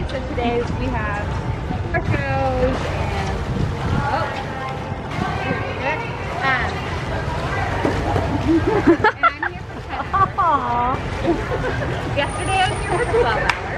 So today we have tacos and and I'm here for 10 hours. Yesterday I was here for 12 hours.